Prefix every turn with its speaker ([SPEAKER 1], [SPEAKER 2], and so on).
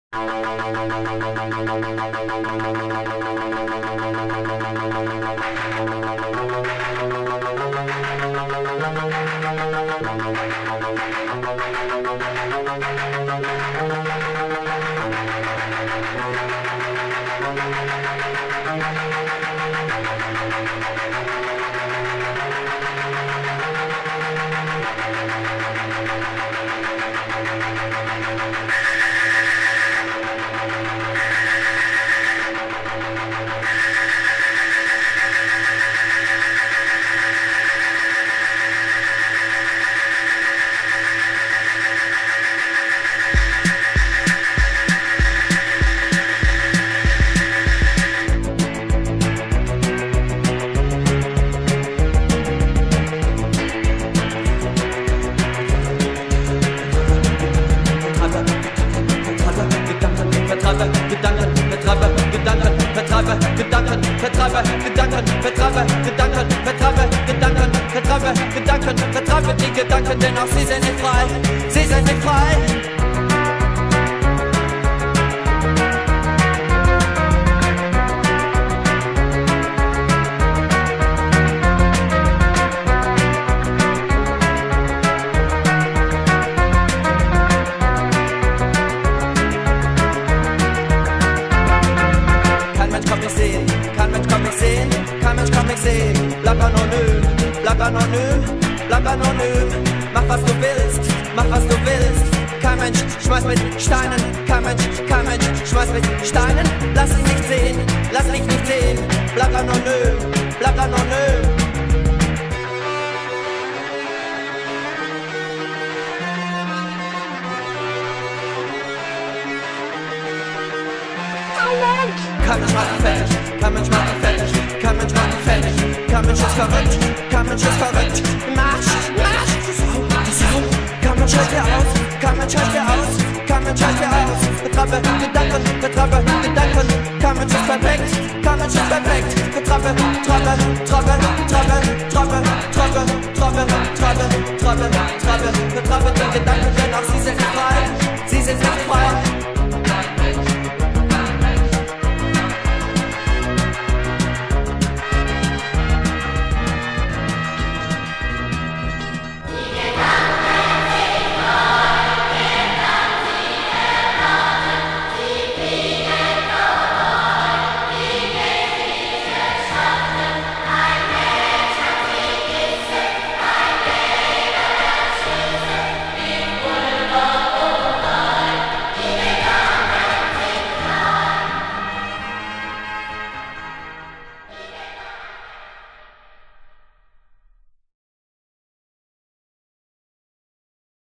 [SPEAKER 1] Vertreibe die Gedanken, denn auch sie sind nicht frei, sie sind nicht frei. Kein Mensch kann mich sehen, kein Mensch kann mich sehen, kein Mensch kann mich sehen. Bleib anonym, bleib anonym, bleib anonym. Mach was du willst, mach was du willst. Kein Mensch schmeißt mit Steinen, kein Mensch schmeißt mit Steinen. Lass dich nicht sehen, lass dich nicht sehen. Bleib anonym, bleib anonym. Kein Mensch macht dich fertig, kein Mensch macht dich fertig, kein Mensch macht dich fertig, kein Mensch ist verrückt, kein Mensch ist verrückt. Marsch, marsch, kein Mensch hält dir aus, kein Mensch hält dir aus, kein Mensch hält dir aus. Betreibe Gedanken, kein Mensch ist perfekt, kein Mensch ist perfekt. Betreibe, betreibe die Gedanken, denn auch sie sind nicht frei, sie sind nicht frei.